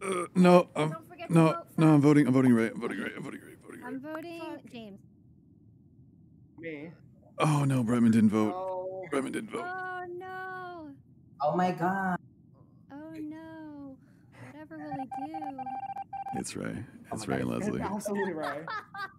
No, Don't forget to no, vote no. I'm fast. voting. I'm voting right. I'm voting right. I'm voting right. Voting right. I'm voting James. Me. Oh no, Bretman didn't vote. Oh. Bretman didn't vote. Oh no. Oh my god. Oh no. Whatever will he do? It's Ray. Oh It's my Ray and God. Leslie. Absolutely right.